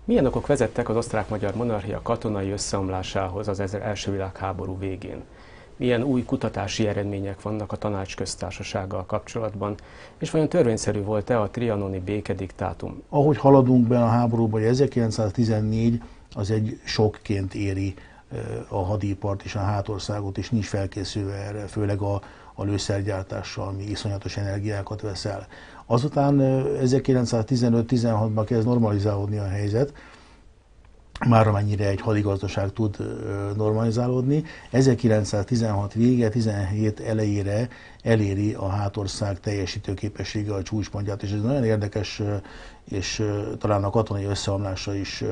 Milyen okok vezettek az osztrák-magyar monarchia katonai összeomlásához az első világháború végén? Milyen új kutatási eredmények vannak a Tanácsköztársasággal kapcsolatban, és vajon törvényszerű volt-e a trianoni békediktátum? Ahogy haladunk be a háborúba, 1914 az egy sokként éri a hadipart és a hátországot, és nincs felkészülve erre, főleg a lőszergyártással, ami iszonyatos energiákat vesz el. Azután 1915-16-ban kezd normalizálódni a helyzet, már amennyire egy hadigazdaság tud normalizálódni. 1916 vége, 17 elejére eléri a hátország teljesítőképessége a csúcspontját, és ez nagyon érdekes, és talán a katonai összeomlása is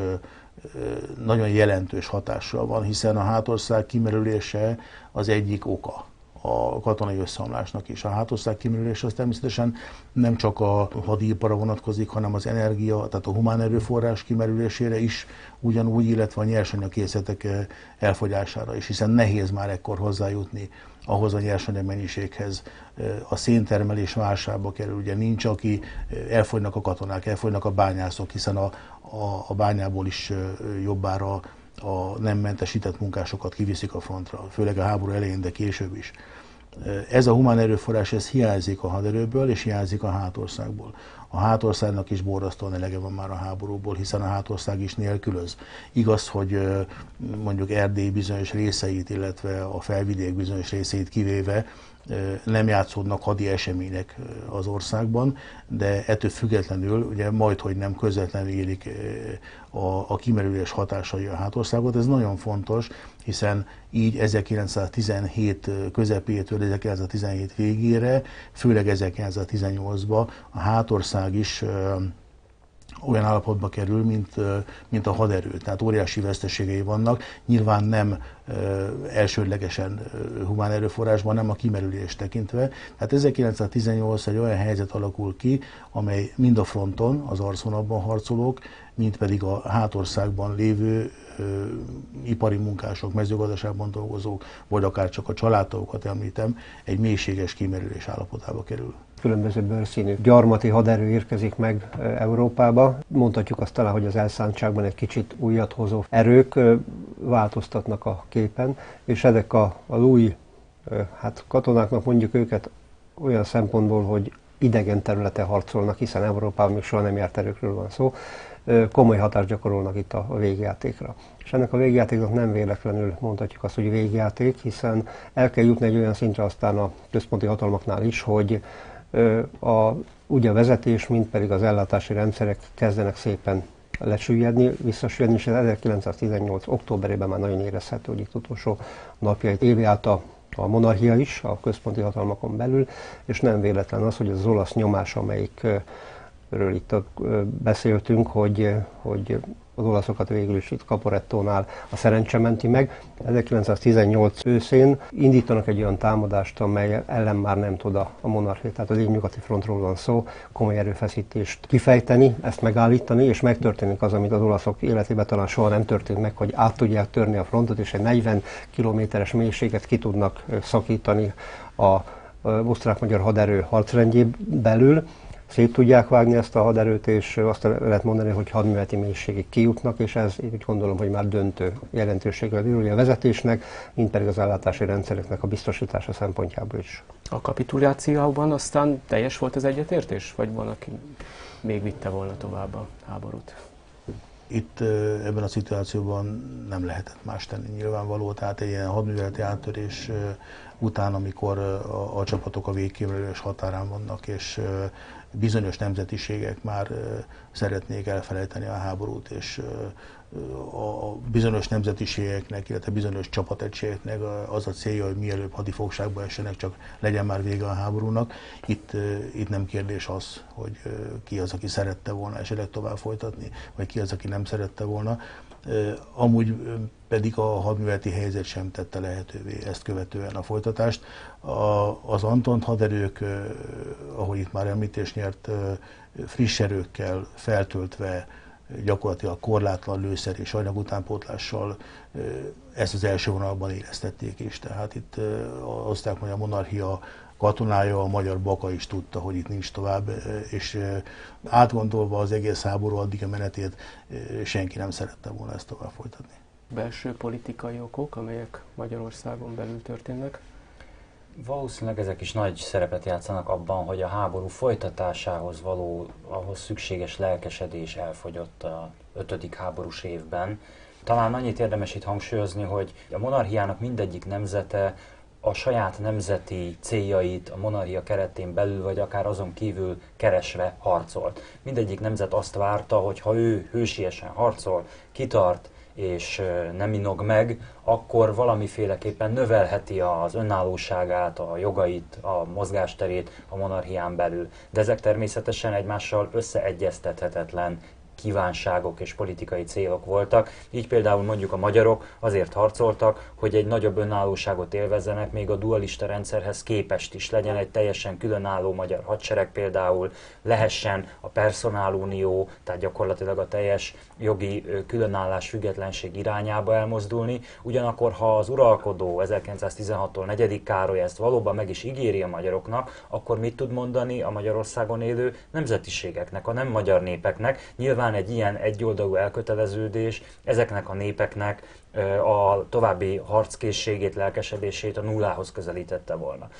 nagyon jelentős hatással van, hiszen a hátország kimerülése az egyik oka a katonai összeomlásnak is. A hátország kimerülése az természetesen nem csak a hadipara vonatkozik, hanem az energia, tehát a humán erőforrás kimerülésére is ugyanúgy, illetve a nyersanyagkészletek elfogyására is, hiszen nehéz már ekkor hozzájutni ahhoz a nyersanyag mennyiséghez. A széntermelés válságba kerül, ugye nincs, aki elfogynak a katonák, elfogynak a bányászok, hiszen a bányából is jobbára a nem mentesített munkásokat kiviszik a frontra, főleg a háború elején, de később is. Ez a humán erőforrás, ez hiányzik a haderőből, és hiányzik a hátországból. A hátországnak is borzasztóan elege van már a háborúból, hiszen a hátország is nélkülöz. Igaz, hogy mondjuk Erdély bizonyos részeit, illetve a felvidék bizonyos részeit kivéve nem játszódnak hadi események az országban, de ettől függetlenül ugye majdhogy nem közvetlenül érik a kimerülés hatásai a hátországot. Ez nagyon fontos, hiszen így 1917 közepétől 1917 végére, főleg 1918-ban a hátország is olyan állapotba kerül, mint a haderő. Tehát óriási veszteségei vannak, nyilván nem elsődlegesen humán erőforrásban, nem a kimerülés tekintve. Tehát 1918 egy olyan helyzet alakul ki, amely mind a fronton, az arcvonalban harcolók, mind pedig a hátországban lévő ipari munkások, mezőgazdaságban dolgozók, vagy akár csak a családtagokat említem, egy mélységes kimerülés állapotába kerül. Különböző bőrszínű gyarmati haderő érkezik meg Európába. Mondhatjuk azt talán, hogy az elszántságban egy kicsit újat hozó erők változtatnak a képen, és ezek a új katonáknak mondjuk őket olyan szempontból, hogy idegen területen harcolnak, hiszen Európában még soha nem járt erőkről van szó, komoly hatást gyakorolnak itt a végjátékra. És ennek a végjátéknak nem véletlenül mondhatjuk azt, hogy végjáték, hiszen el kell jutni egy olyan szintre aztán a központi hatalmaknál is, hogy úgy a vezetés, mint pedig az ellátási rendszerek kezdenek szépen lesüllyedni, visszasüllyedni, és 1918. októberében már nagyon érezhető, hogy itt utolsó napjait éli át a monarchia is a központi hatalmakon belül, és nem véletlen az, hogy az olasz nyomás, amelyikről itt beszéltünk, hogy az olaszokat végül is itt Caporettónál a szerencse menti meg. 1918 őszén indítanak egy olyan támadást, amely ellen már nem tud a monarchia, tehát az északnyugati frontról van szó, komoly erőfeszítést kifejteni, ezt megállítani, és megtörténik az, amit az olaszok életében talán soha nem történt meg, hogy át tudják törni a frontot, és egy 40 kilométeres mélységet ki tudnak szakítani a osztrák-magyar haderő harcrendjén belül. Szét tudják vágni ezt a haderőt, és azt lehet mondani, hogy hadműveleti mélységig kijutnak, és ez úgy gondolom, hogy már döntő jelentőséggel bír a vezetésnek, mint pedig az ellátási rendszereknek a biztosítása szempontjából is. A kapitulációban aztán teljes volt az egyetértés, vagy van, aki még vitte volna tovább a háborút? Itt ebben a szituációban nem lehetett más tenni nyilvánvaló, tehát egy ilyen hadműveleti áttörés után, amikor a csapatok a végkimerülés határán vannak, és bizonyos nemzetiségek már szeretnék elfelejteni a háborút, és a bizonyos nemzetiségeknek, illetve bizonyos csapategységeknek az a célja, hogy mielőbb hadifogságba essenek, csak legyen már vége a háborúnak. Itt nem kérdés az, hogy ki az, aki szerette volna esetleg tovább folytatni, vagy ki az, aki nem szerette volna. Amúgy pedig a hadműveleti helyzet sem tette lehetővé ezt követően a folytatást. Az Antont haderők, ahogy itt már említést nyert, friss erőkkel feltöltve, gyakorlatilag korlátlan lőszer és anyagutánpótlással ezt az első vonalban éreztették is. Tehát itt az osztrák-magyar monarchia katonája, a magyar Baka is tudta, hogy itt nincs tovább, és átgondolva az egész háború addig a menetét, senki nem szerette volna ezt tovább folytatni. Belső politikai okok, amelyek Magyarországon belül történnek? Valószínűleg ezek is nagy szerepet játszanak abban, hogy a háború folytatásához ahhoz szükséges lelkesedés elfogyott a 5. háborús évben. Talán annyit érdemes itt hangsúlyozni, hogy a monarchiának mindegyik nemzete a saját nemzeti céljait a monarchia keretén belül, vagy akár azon kívül keresve harcolt. Mindegyik nemzet azt várta, hogy ha ő hősiesen harcol, kitart, és nem inog meg, akkor valamiféleképpen növelheti az önállóságát, a jogait, a mozgásterét a monarchián belül. De ezek természetesen egymással összeegyeztethetetlen kívánságok és politikai célok voltak. Így például mondjuk a magyarok azért harcoltak, hogy egy nagyobb önállóságot élvezzenek, még a dualista rendszerhez képest is. Legyen egy teljesen különálló magyar hadsereg például, lehessen a personálunió, tehát gyakorlatilag a teljes jogi különállás, függetlenség irányába elmozdulni. Ugyanakkor, ha az uralkodó 1916-tól 4. Károly ezt valóban meg is ígéri a magyaroknak, akkor mit tud mondani a Magyarországon élő nemzetiségeknek, a nem magyar népeknek? Nyilván egy ilyen egyoldalú elköteleződés ezeknek a népeknek a további harckészségét, lelkesedését a nullához közelítette volna.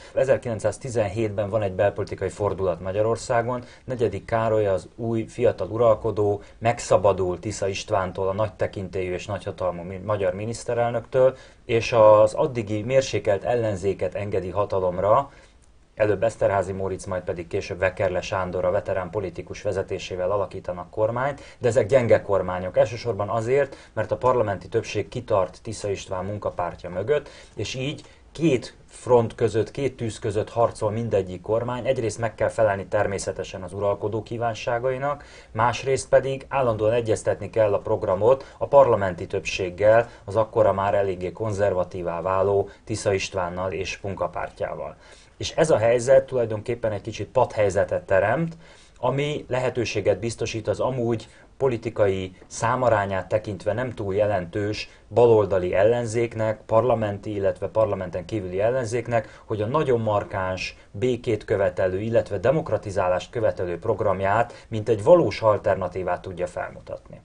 1917-ben van egy belpolitikai fordulat Magyarországon, 4. Károly, az új fiatal uralkodó megszabadul Tisza Istvántól, a nagy tekintélyű és nagyhatalmú magyar miniszterelnöktől, és az addigi mérsékelt ellenzéket engedi hatalomra, előbb Eszterházy Móricz, majd pedig később Vekerle Sándor, a veterán politikus vezetésével alakítanak kormányt, de ezek gyenge kormányok. Elsősorban azért, mert a parlamenti többség kitart Tisza István munkapártja mögött, és így két front között, két tűz között harcol mindegyik kormány. Egyrészt meg kell felelni természetesen az uralkodó kívánságainak, másrészt pedig állandóan egyeztetni kell a programot a parlamenti többséggel, az akkora már eléggé konzervatívá váló Tisza Istvánnal és munkapártjával. És ez a helyzet tulajdonképpen egy kicsit patthelyzetet teremt, ami lehetőséget biztosít az amúgy politikai számarányát tekintve nem túl jelentős baloldali ellenzéknek, parlamenti, illetve parlamenten kívüli ellenzéknek, hogy a nagyon markáns, békét követelő, illetve demokratizálást követelő programját, mint egy valós alternatívát tudja felmutatni.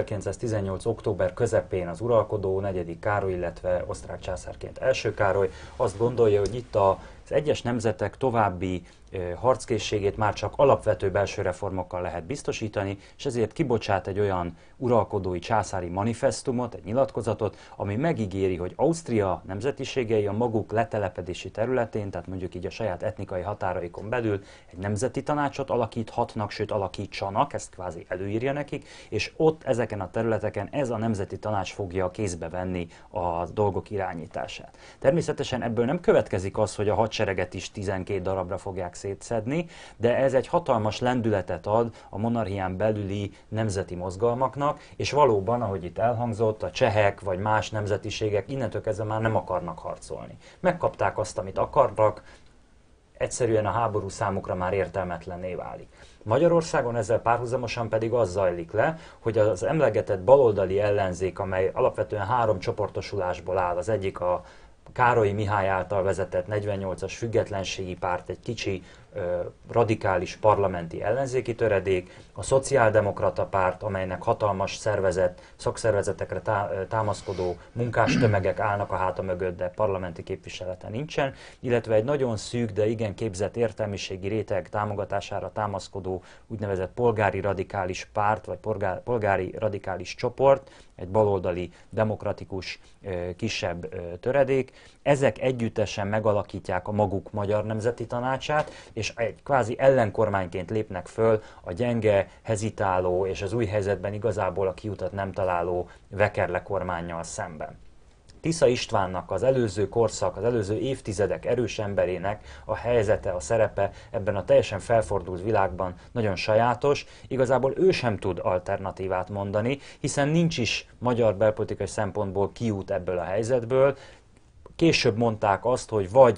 1918. október közepén az uralkodó 4. Károly, illetve osztrák császárként első Károly azt gondolja, hogy itt az egyes nemzetek további harckészségét már csak alapvető belső reformokkal lehet biztosítani, és ezért kibocsát egy olyan uralkodói császári manifesztumot, egy nyilatkozatot, ami megígéri, hogy Ausztria nemzetiségei a maguk letelepedési területén, tehát mondjuk így a saját etnikai határaikon belül egy nemzeti tanácsot alakíthatnak, sőt alakítsanak, ezt kvázi előírja nekik, és ott ezeken a területeken ez a nemzeti tanács fogja kézbe venni a dolgok irányítását. Természetesen ebből nem következik az, hogy a hadsereget is 12 darabra fogják szétszedni, de ez egy hatalmas lendületet ad a monarchián belüli nemzeti mozgalmaknak, és valóban, ahogy itt elhangzott, a csehek vagy más nemzetiségek innentől kezdve már nem akarnak harcolni. Megkapták azt, amit akarnak, egyszerűen a háború számukra már értelmetlenné válik. Magyarországon ezzel párhuzamosan pedig az zajlik le, hogy az emlegetett baloldali ellenzék, amely alapvetően 3 csoportosulásból áll, az egyik a Károlyi Mihály által vezetett 48-as függetlenségi párt, egy kicsi radikális parlamenti ellenzéki töredék, a szociáldemokrata párt, amelynek hatalmas szakszervezetekre támaszkodó munkástömegek állnak a háta mögött, de parlamenti képviselete nincsen, illetve egy nagyon szűk, de igen képzett értelmiségi réteg támogatására támaszkodó úgynevezett polgári radikális párt, vagy polgári radikális csoport, egy baloldali, demokratikus, kisebb töredék. Ezek együttesen megalakítják a maguk Magyar Nemzeti Tanácsát, és egy kvázi ellenkormányként lépnek föl a gyenge, hezitáló és az új helyzetben igazából a kiutat nem találó Vekerle kormánnyal szemben. Tisza Istvánnak az előző korszak, az előző évtizedek erős emberének a helyzete, a szerepe ebben a teljesen felfordult világban nagyon sajátos. Igazából ő sem tud alternatívát mondani, hiszen nincs is magyar belpolitikai szempontból kiút ebből a helyzetből. Később mondták azt, hogy vagy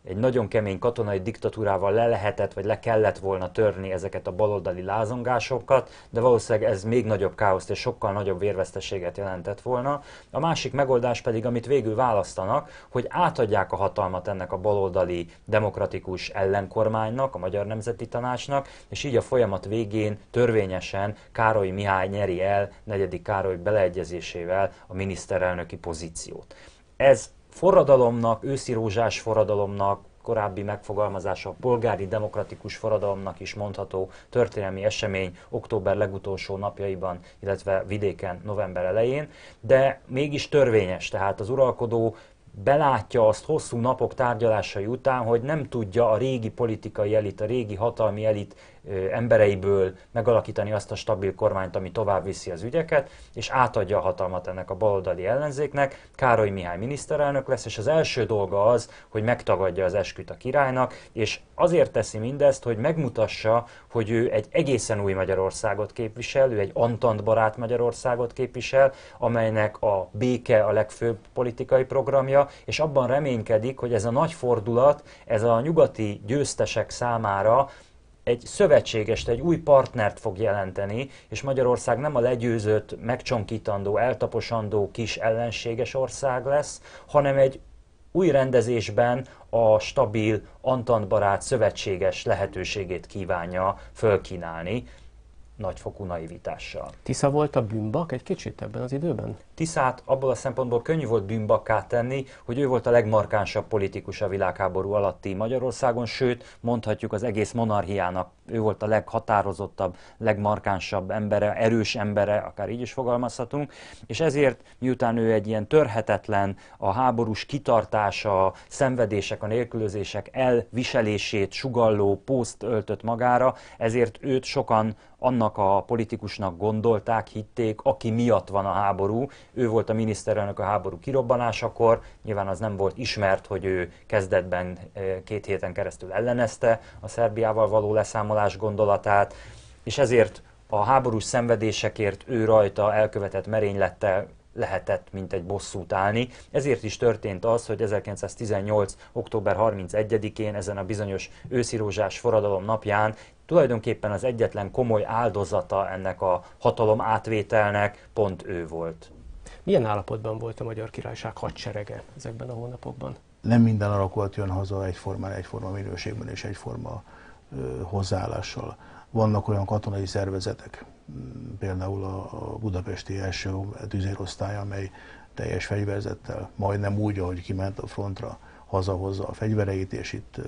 egy nagyon kemény katonai diktatúrával le lehetett, vagy le kellett volna törni ezeket a baloldali lázongásokat, de valószínűleg ez még nagyobb káoszt és sokkal nagyobb vérveszteséget jelentett volna. A másik megoldás pedig, amit végül választanak, hogy átadják a hatalmat ennek a baloldali demokratikus ellenkormánynak, a Magyar Nemzeti Tanácsnak, és így a folyamat végén törvényesen Károly Mihály nyeri el 4. Károly beleegyezésével a miniszterelnöki pozíciót. Ez forradalomnak, őszirózsás forradalomnak, korábbi megfogalmazása polgári demokratikus forradalomnak is mondható történelmi esemény október legutolsó napjaiban, illetve vidéken november elején, de mégis törvényes, tehát az uralkodó belátja azt hosszú napok tárgyalásai után, hogy nem tudja a régi politikai elit, a régi hatalmi elit embereiből megalakítani azt a stabil kormányt, ami tovább viszi az ügyeket, és átadja a hatalmat ennek a baloldali ellenzéknek. Károly Mihály miniszterelnök lesz, és az első dolga az, hogy megtagadja az esküt a királynak, és azért teszi mindezt, hogy megmutassa, hogy ő egy egészen új Magyarországot képvisel, ő egy Antant barát Magyarországot képvisel, amelynek a béke a legfőbb politikai programja, és abban reménykedik, hogy ez a nagy fordulat, ez a nyugati győztesek számára egy szövetségest, egy új partnert fog jelenteni, és Magyarország nem a legyőzött, megcsonkítandó, eltaposandó kis ellenséges ország lesz, hanem egy új rendezésben a stabil, antantbarát, szövetséges lehetőségét kívánja fölkínálni nagyfokú naivitással. Tisza volt a bűnbak egy kicsit ebben az időben? Tiszát abból a szempontból könnyű volt bűnbakká tenni, hogy ő volt a legmarkánsabb politikus a világháború alatti Magyarországon, sőt, mondhatjuk az egész monarchiának, ő volt a leghatározottabb, legmarkánsabb embere, erős embere, akár így is fogalmazhatunk, és ezért, miután ő egy ilyen törhetetlen, a háborús kitartása, szenvedések, a nélkülözések elviselését sugalló pószt öltött magára, ezért őt sokan annak a politikusnak gondolták, hitték, aki miatt van a háború. Ő volt a miniszterelnök a háború kirobbanásakor, nyilván az nem volt ismert, hogy ő kezdetben 2 héten keresztül ellenezte a Szerbiával való leszámolás gondolatát, és ezért a háborús szenvedésekért ő rajta elkövetett merénylettel lehetett mint egy bosszút állni. Ezért is történt az, hogy 1918. október 31-én, ezen a bizonyos őszirózsás forradalom napján tulajdonképpen az egyetlen komoly áldozata ennek a hatalom átvételnek pont ő volt. Milyen állapotban volt a Magyar Királyság hadserege ezekben a hónapokban? Nem minden alakulat jön haza egyforma minőségben és egyforma hozzáállással. Vannak olyan katonai szervezetek, például a budapesti első tüzérosztály, amely teljes fegyverzettel, majdnem úgy, ahogy kiment a frontra, hazahozza a fegyvereit, és itt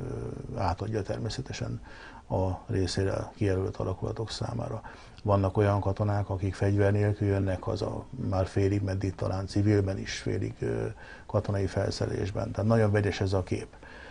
átadja természetesen a részére kijelölt alakulatok számára. Vannak olyan katonák, akik fegyver nélkül jönnek haza, már félig, meddig talán civilben is, félig katonai felszerelésben. Tehát nagyon vegyes ez a kép.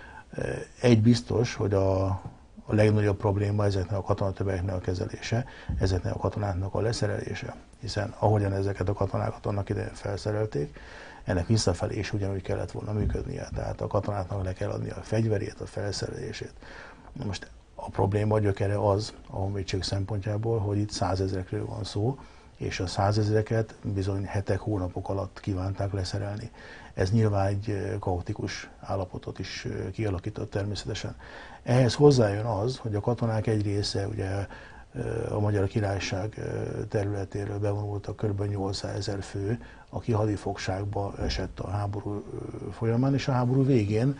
Egy biztos, hogy a legnagyobb probléma ezeknek a katonatömegeknek a kezelése, ezeknek a katonáknak a leszerelése. Hiszen ahogyan ezeket a katonákat annak idején felszerelték, ennek visszafelé is ugyanúgy kellett volna működnie. Tehát a katonáknak le kell adni a fegyverét, a felszerelését. Most a probléma gyökere az, a honvédség szempontjából, hogy itt 100 000-ekről van szó, és a 100 000-eket bizony hetek, hónapok alatt kívánták leszerelni. Ez nyilván egy kaotikus állapotot is kialakított természetesen. Ehhez hozzájön az, hogy a katonák egy része ugye a Magyar Királyság területéről bevonultak kb. 800 000 fő, aki hadifogságba esett a háború folyamán, és a háború végén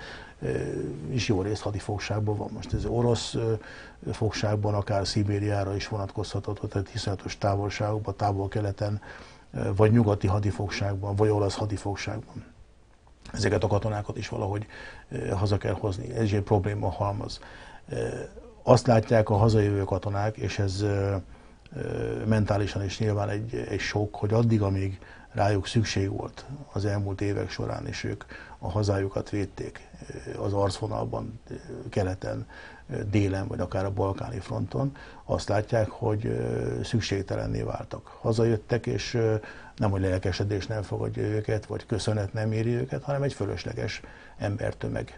is jó részt hadifogságban van. Most ez orosz fogságban, akár Szibériára is vonatkozhatott, tehát iszonyatos távolságokban, távol-keleten, vagy nyugati hadifogságban, vagy olasz hadifogságban. Ezeket a katonákat is valahogy haza kell hozni. Ez is egy probléma halmaz. Azt látják a hazajövő katonák, és ez mentálisan is nyilván egy sok, hogy addig, amíg rájuk szükség volt az elmúlt évek során, és ők a hazájukat védték az arcvonalban, keleten, délen, vagy akár a balkáni fronton, azt látják, hogy szükségtelenné váltak. Hazajöttek, és nem, hogy lelkesedés nem fogadja őket, vagy köszönet nem éri őket, hanem egy fölösleges embertömeg,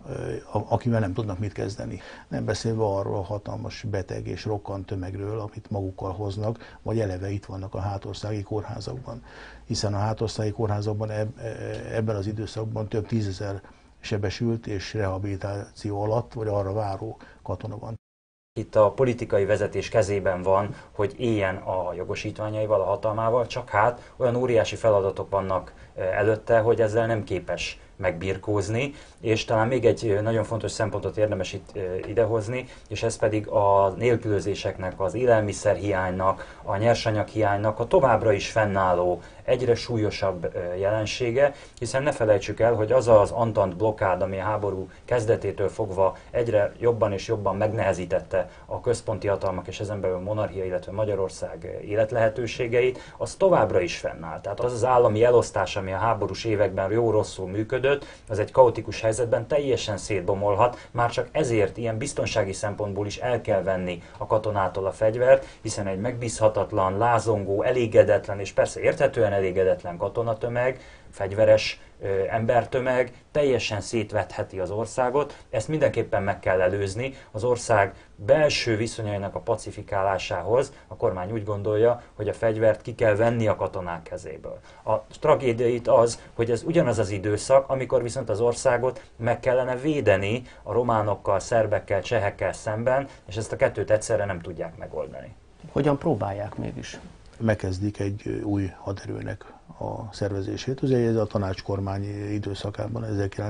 akivel nem tudnak mit kezdeni. Nem beszélve arról a hatalmas beteg és rokkant tömegről, amit magukkal hoznak, vagy eleve itt vannak a hátországi kórházakban. Hiszen a hátországi kórházakban ebben az időszakban több 10 000 sebesült és rehabilitáció alatt, vagy arra váró katona van. Itt a politikai vezetés kezében van, hogy éljen a jogosítványaival, a hatalmával, csak hát olyan óriási feladatok vannak előtte, hogy ezzel nem képes megbirkózni, és talán még egy nagyon fontos szempontot érdemes itt idehozni, és ez pedig a nélkülözéseknek, az élelmiszerhiánynak, a nyersanyaghiánynak a továbbra is fennálló, egyre súlyosabb jelensége, hiszen ne felejtsük el, hogy az az Antant blokkád, ami a háború kezdetétől fogva egyre jobban és jobban megnehezítette a központi hatalmak és ezen belül monarchia, illetve Magyarország életlehetőségeit, az továbbra is fennáll. Tehát az az állami elosztás, ami a háborús években jó-rosszul működött, az egy kaotikus helyzetben teljesen szétbomolhat, már csak ezért ilyen biztonsági szempontból is el kell venni a katonától a fegyvert, hiszen egy megbízhatatlan, lázongó, elégedetlen és persze érthetően elégedetlen katonatömeg, fegyveres embertömeg teljesen szétvetheti az országot. Ezt mindenképpen meg kell előzni. Az ország belső viszonyainak a pacifikálásához a kormány úgy gondolja, hogy a fegyvert ki kell venni a katonák kezéből. A tragédia itt az, hogy ez ugyanaz az időszak, amikor viszont az országot meg kellene védeni a románokkal, szerbekkel, csehekkel szemben, és ezt a kettőt egyszerre nem tudják megoldani. Hogyan próbálják mégis? Megkezdik egy új haderőnek a szervezését. Ugye ez a tanácskormány időszakában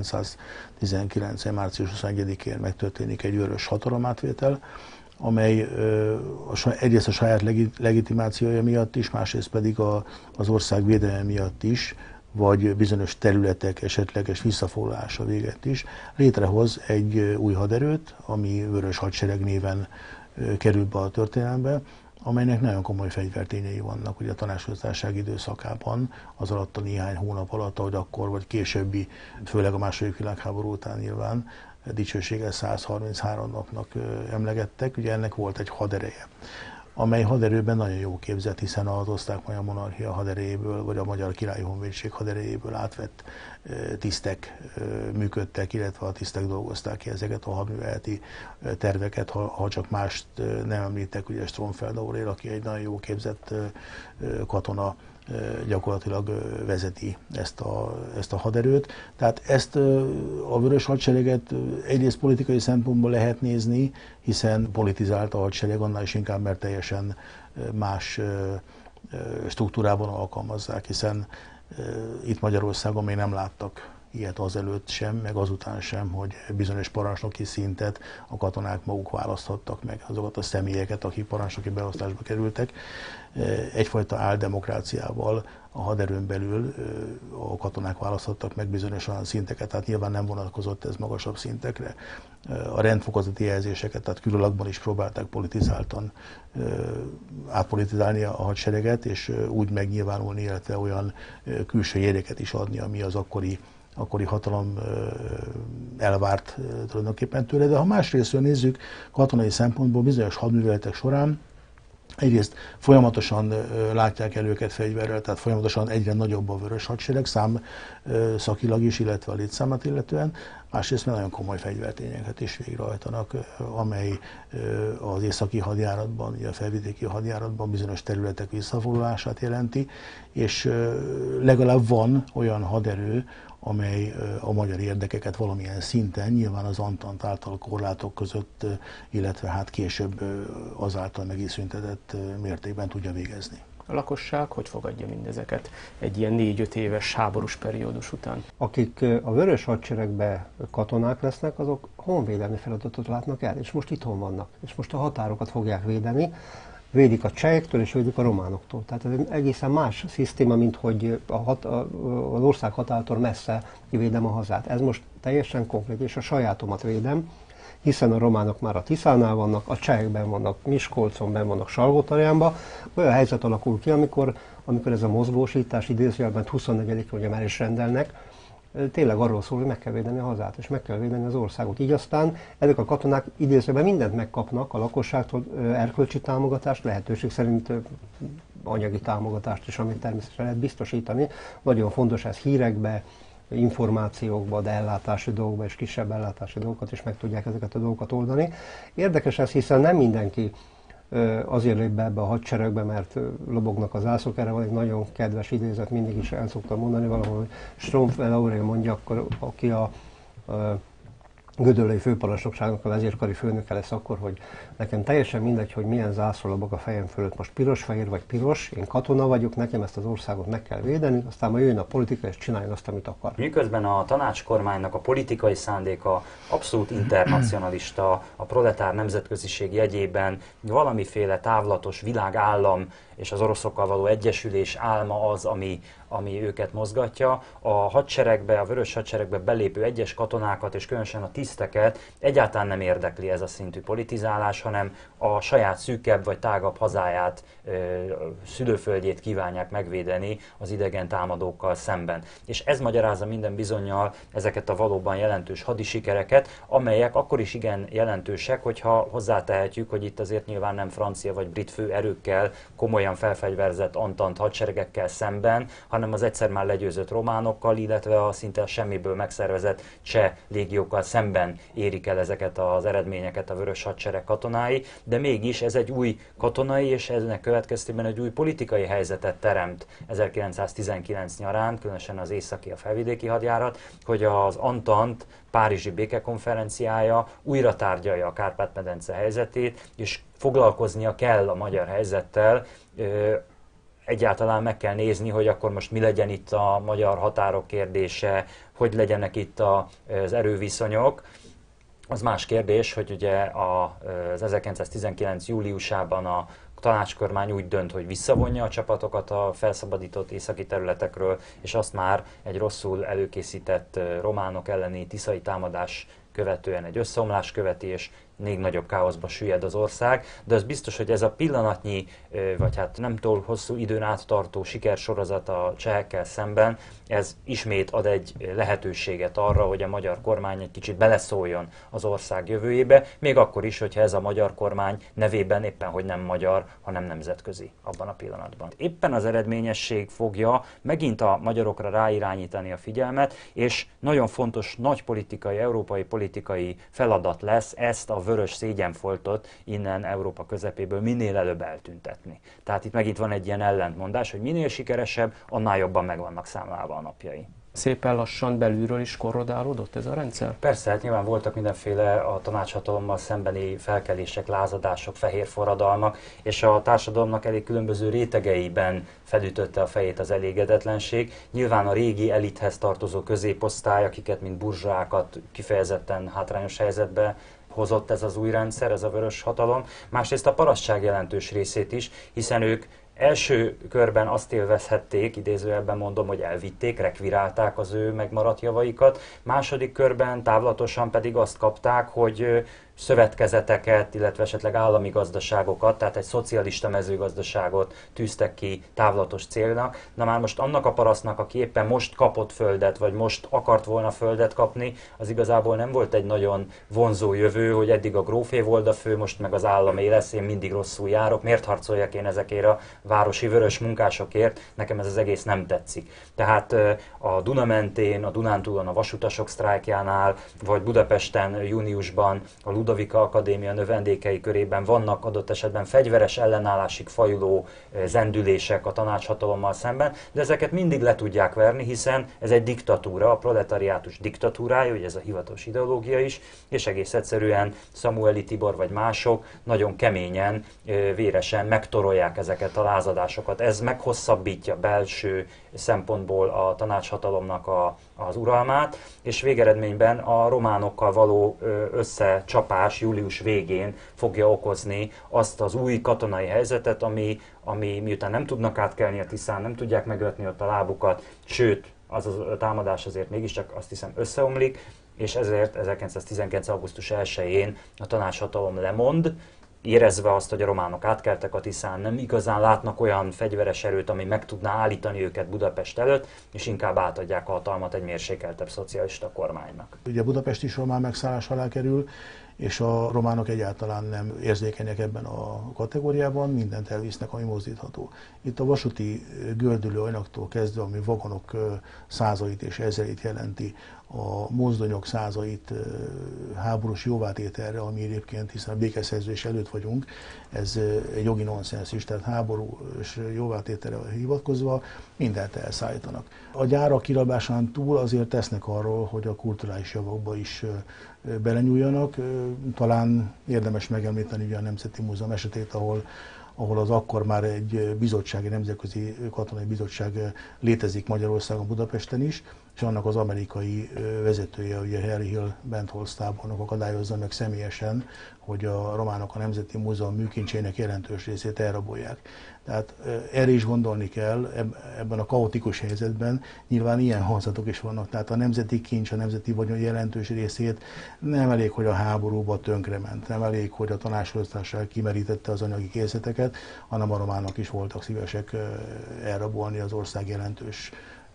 1919. március 21-én megtörténik egy vörös hatalomátvétel, amely egyrészt a saját legitimációja miatt is, másrészt pedig az ország védelme miatt is, vagy bizonyos területek esetleges visszafoglalása véget is létrehoz egy új haderőt, ami Vörös Hadsereg néven került be a történelembe, amelynek nagyon komoly fegyvertényei vannak. Ugye a tanácsköztársaság időszakában, az alatt a néhány hónap alatt, ahogy akkor vagy későbbi, főleg a II. Világháború után nyilván dicsőséges 133 napnak emlegettek, ugye ennek volt egy hadereje, amely haderőben nagyon jó képzett, hiszen az osztrák-magyar monarchia haderejéből, vagy a Magyar Királyi Honvédség haderejéből átvett tisztek működtek, illetve a tisztek dolgozták ki ezeket a hadműveleti terveket, ha csak mást nem említek, ugye Stromfeld Aurél, aki egy nagyon jó képzett katona, gyakorlatilag vezeti ezt a haderőt. Tehát ezt a Vörös Hadsereget egyrészt politikai szempontból lehet nézni, hiszen politizált a hadsereg, annál is inkább, mert teljesen más struktúrában alkalmazzák, hiszen itt Magyarországon még nem láttak ilyet azelőtt sem, meg azután sem, hogy bizonyos parancsnoki szintet a katonák maguk választhattak meg, azokat a személyeket, akik parancsnoki beosztásba kerültek. Egyfajta áldemokráciával a haderőn belül a katonák választhattak meg bizonyos olyan szinteket, tehát nyilván nem vonatkozott ez magasabb szintekre. A rendfokozati jelzéseket, tehát külalakban is próbálták politizáltan átpolitizálni a hadsereget, és úgy megnyilvánulni, illetve olyan külső éreket is adni, ami az akkori hatalom elvárt tulajdonképpen tőle. De ha másrésztről nézzük, katonai szempontból bizonyos hadműveletek során egyrészt folyamatosan látják el őket fegyverrel, tehát folyamatosan egyre nagyobb a Vörös Hadsereg szakilag is, illetve a létszámát illetően, másrészt nagyon komoly fegyvertényeket is végrehajtanak, amely az északi hadjáratban, a felvidéki hadjáratban bizonyos területek visszafoglalását jelenti, és legalább van olyan haderő, amely a magyar érdekeket valamilyen szinten, nyilván az Antant által korlátok között, illetve hát később azáltal meg is szüntetett mértékben tudja végezni. A lakosság hogy fogadja mindezeket egy ilyen 4-5 éves háborús periódus után? Akik a Vörös Hadseregbe katonák lesznek, azok honvédelmi feladatot látnak el, és most itthon vannak, és most a határokat fogják védeni, védik a csehektől és védik a románoktól. Tehát ez egy egészen más szisztéma, mint hogy az ország határtól messze kivédem a hazát. Ez most teljesen konkrét, és a sajátomat védem, hiszen a románok már a Tiszánál vannak, a csehekben vannak, Miskolcon benn vannak, Salgótarjánban. Olyan helyzet alakul ki, amikor ez a mozgósítás idézőjelben 24-re ugye már is rendelnek, tényleg arról szól, hogy meg kell védeni a hazát, és meg kell védeni az országot. Így aztán ezek a katonák idézőben mindent megkapnak, a lakosságtól erkölcsi támogatást, lehetőség szerint anyagi támogatást is, amit természetesen lehet biztosítani. Nagyon fontos ez hírekbe, információkba, de ellátási dolgokba és kisebb ellátási dolgokat is meg tudják ezeket a dolgokat oldani. Érdekes ez, hiszen nem mindenki azért lép be ebbe a hadseregbe, mert lobognak az zászlók. Erre van egy nagyon kedves idézet, mindig is el szoktam mondani valahol, hogy Stromfeld Aurél mondja, akkor, aki a gödöllői főparancsnokságnak a vezérkari főnöke lesz akkor, hogy nekem teljesen mindegy, hogy milyen zászló lobog a fejem fölött, most piros-fehér vagy piros, én katona vagyok, nekem ezt az országot meg kell védeni, aztán majd jöjjön a politika és csináljon azt, amit akar. Miközben a tanácskormánynak a politikai szándéka abszolút internacionalista, a proletár nemzetköziség jegyében valamiféle távlatos világállam és az oroszokkal való egyesülés álma az, ami őket mozgatja. A hadseregbe, a vörös hadseregbe belépő egyes katonákat és különösen a tiszteket egyáltalán nem érdekli ez a szintű politizálás, hanem a saját szűkebb vagy tágabb hazáját, szülőföldjét kívánják megvédeni az idegen támadókkal szemben. És ez magyarázza minden bizonnyal ezeket a valóban jelentős hadisikereket, amelyek akkor is igen jelentősek, hogyha hozzátehetjük, hogy itt azért nyilván nem francia vagy brit főerőkkel, komolyan felfegyverzett antant hadseregekkel szemben, hanem az egyszer már legyőzött románokkal, illetve a szinte semmiből megszervezett cseh légiókkal szemben érik el ezeket az eredményeket a vörös hadsereg katonái, de mégis ez egy új katonai és ennek következtében egy új politikai helyzetet teremt 1919 nyarán, különösen az északi, a felvidéki hadjárat, hogy az Antant párizsi békekonferenciája újra tárgyalja a Kárpát-medence helyzetét, és foglalkoznia kell a magyar helyzettel. Egyáltalán meg kell nézni, hogy akkor most mi legyen itt a magyar határok kérdése, hogy legyenek itt az erőviszonyok. Az más kérdés, hogy ugye az 1919. júliusában a tanácskormány úgy dönt, hogy visszavonja a csapatokat a felszabadított északi területekről, és azt már egy rosszul előkészített románok elleni tiszai támadás követően egy összeomlás követi, és még nagyobb káoszba süllyed az ország, de az biztos, hogy ez a pillanatnyi, vagy hát nem túl hosszú időn át tartó sikersorozat a csehekkel szemben, ez ismét ad egy lehetőséget arra, hogy a magyar kormány egy kicsit beleszóljon az ország jövőjébe, még akkor is, hogyha ez a magyar kormány nevében éppen, hogy nem magyar, hanem nemzetközi abban a pillanatban. Éppen az eredményesség fogja megint a magyarokra ráirányítani a figyelmet, és nagyon fontos nagy politikai, európai politikai feladat lesz ezt a vörös szégyenfoltot innen Európa közepéből minél előbb eltüntetni. Tehát itt megint van egy ilyen ellentmondás, hogy minél sikeresebb, annál jobban meg vannak számlálva a napjai. Szépen lassan belülről is korrodálódott ez a rendszer? Persze, hát nyilván voltak mindenféle a tanácshatalommal szembeni felkelések, lázadások, fehér forradalmak, és a társadalomnak elég különböző rétegeiben felütötte a fejét az elégedetlenség. Nyilván a régi elithez tartozó középosztály, akiket mint burzsákat kifejezetten hátrányos helyzetbe hozott ez az új rendszer, ez a vörös hatalom. Másrészt a parasztság jelentős részét is, hiszen ők első körben azt élvezhették, idézőjelben mondom, hogy elvitték, rekvirálták az ő megmaradt javaikat, második körben távlatosan pedig azt kapták, hogy szövetkezeteket, illetve esetleg állami gazdaságokat, tehát egy szocialista mezőgazdaságot tűztek ki távlatos célnak. Na már most annak a parasztnak, aki éppen most kapott földet, vagy most akart volna földet kapni, az igazából nem volt egy nagyon vonzó jövő, hogy eddig a grófé volt a fő, most meg az államé lesz, én mindig rosszul járok, miért harcoljak én ezekért a városi vörös munkásokért, nekem ez az egész nem tetszik. Tehát a Duna mentén, a Dunántúlon a vasutasok sztrájkjánál, vagy Budapesten júniusban a Ludovika Akadémia növendékei körében vannak adott esetben fegyveres ellenállásig fajuló zendülések a tanácshatalommal szemben, de ezeket mindig le tudják verni, hiszen ez egy diktatúra, a proletariátus diktatúrája, ugye ez a hivatalos ideológia is, és egész egyszerűen Samueli Tibor vagy mások nagyon keményen, véresen megtorolják ezeket a lázadásokat. Ez meghosszabbítja belső szempontból a tanácshatalomnak az uralmát, és végeredményben a románokkal való összecsapás július végén fogja okozni azt az új katonai helyzetet, ami miután nem tudnak átkelni a Tiszán, nem tudják megvetni ott a lábukat, sőt, az a támadás azért mégiscsak azt hiszem összeomlik, és ezért 1919. augusztus 1-én a tanácshatalom lemond, érezve azt, hogy a románok átkeltek a Tiszán, nem igazán látnak olyan fegyveres erőt, ami meg tudná állítani őket Budapest előtt, és inkább átadják a hatalmat egy mérsékeltebb szocialista kormánynak. Ugye Budapest is román megszállás alá kerül, és a románok egyáltalán nem érzékenyek ebben a kategóriában, mindent elvisznek, ami mozdítható. Itt a vasúti gördülő anyaktól kezdve, ami vagonok százait és ezreit jelenti, a mozdonyok százait háborús jóvátételre, ami egyébként, hiszen a békeszerződés előtt vagyunk, ez egy jogi nonsens is, tehát háborús jóvátételre hivatkozva mindent elszállítanak. A gyárak kirabásán túl azért tesznek arról, hogy a kulturális javakba is belenyúljanak. Talán érdemes megemlíteni ugye a Nemzeti Múzeum esetét, ahol az akkor már egy bizottság, egy nemzetközi katonai bizottság létezik Magyarországon, Budapesten is, és annak az amerikai vezetője, ugye Harry Hill Bentholz tábornok akadályozza meg személyesen, hogy a románok a Nemzeti Múzeum műkincsének jelentős részét elrabolják. Tehát erre is gondolni kell ebben a kaotikus helyzetben, nyilván ilyen hangzatok is vannak, tehát a nemzeti kincs, a nemzeti vagyon jelentős részét nem elég, hogy a háborúba tönkrement, nem elég, hogy a tanácsköztársaság kimerítette az anyagi készleteket, hanem a románok is voltak szívesek elrabolni az ország jelentős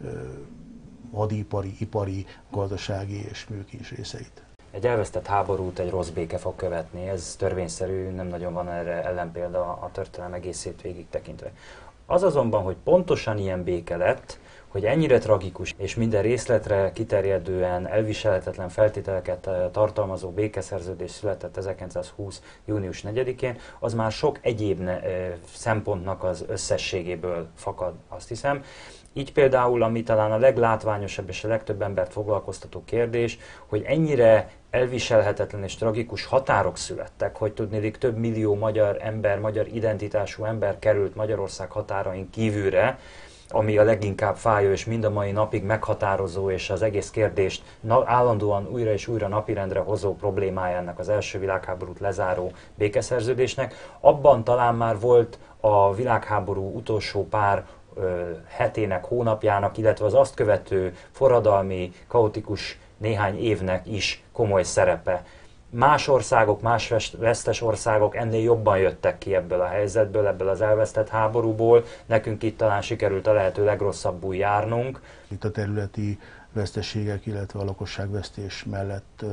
hadipari, ipari, gazdasági és műkincs részeit. Egy elvesztett háborút egy rossz béke fog követni, ez törvényszerű, nem nagyon van erre ellenpélda a történelem egészét végig tekintve. Az azonban, hogy pontosan ilyen béke lett, hogy ennyire tragikus és minden részletre kiterjedően elviselhetetlen feltételeket tartalmazó békeszerződés született 1920. június 4-én, az már sok egyéb szempontnak az összességéből fakad, azt hiszem. Így például, ami talán a leglátványosabb és a legtöbb embert foglalkoztató kérdés, hogy ennyire elviselhetetlen és tragikus határok születtek, hogy tudniillik több millió magyar ember, magyar identitású ember került Magyarország határain kívülre, ami a leginkább fájó és mind a mai napig meghatározó és az egész kérdést állandóan újra és újra napirendre hozó problémája ennek az első világháborút lezáró békeszerződésnek. Abban talán már volt a világháború utolsó pár hetének, hónapjának, illetve az azt követő forradalmi, kaotikus néhány évnek is komoly szerepe. Más országok, más vesztes országok ennél jobban jöttek ki ebből a helyzetből, ebből az elvesztett háborúból. Nekünk itt talán sikerült a lehető legrosszabbul járnunk. Itt a területi veszteségek, illetve a lakosságvesztés mellett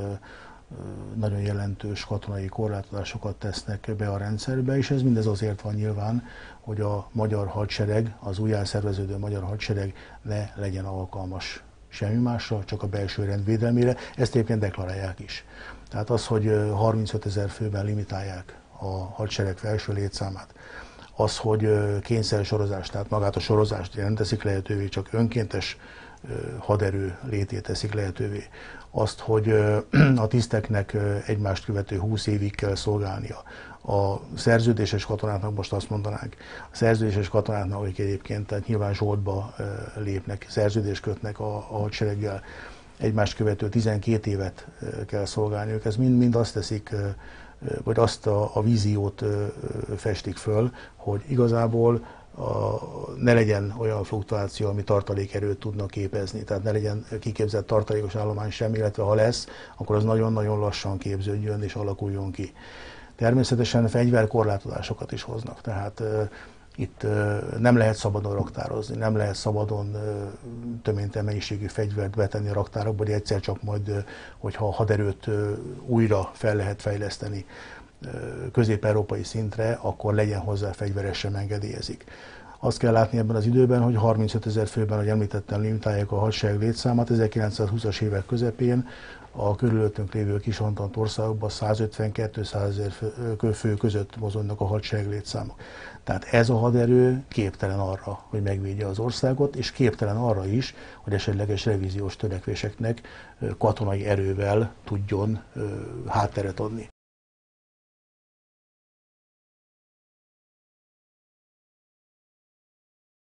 nagyon jelentős katonai korlátozásokat tesznek be a rendszerbe, és ez mindez azért van nyilván, hogy a magyar hadsereg, az újjászerveződő magyar hadsereg ne legyen alkalmas semmi másra, csak a belső rend védelmére. Ezt egyébként deklarálják is. Tehát az, hogy 35 000 főben limitálják a hadsereg felső létszámát, az, hogy kényszersorozást, tehát magát a sorozást nem teszik lehetővé, csak önkéntes haderő létét teszik lehetővé. Azt, hogy a tiszteknek egymást követő 20 évig kell szolgálnia. A szerződéses katonáknak most azt mondanánk, a szerződéses katonáknak, akik egyébként tehát nyilván zsoldba lépnek, szerződést kötnek a hadsereggel, egymást követő 12 évet kell szolgálniuk. Ez mind azt teszik, vagy azt a víziót festik föl, hogy igazából ne legyen olyan fluktuáció, ami tartalékerőt tudna képezni, tehát ne legyen kiképzett tartalékos állomány sem, illetve ha lesz, akkor az nagyon-nagyon lassan képződjön és alakuljon ki. Természetesen fegyverkorlátozásokat is hoznak, tehát itt nem lehet szabadon raktározni, nem lehet szabadon töménytelen mennyiségű fegyvert betenni a raktárokba, hogy egyszer csak majd, hogyha a haderőt újra fel lehet fejleszteni közép-európai szintre, akkor legyen hozzá fegyveres sem engedélyezik. Azt kell látni ebben az időben, hogy 35 000 főben, ahogy említettem, limitálják a hadsereg létszámát. 1920-as évek közepén a körülöttünk lévő kisontant országokban 150-200 000 fő között mozognak a hadsereg létszámok. Tehát ez a haderő képtelen arra, hogy megvédje az országot, és képtelen arra is, hogy esetleges revíziós törekvéseknek katonai erővel tudjon hátteret adni.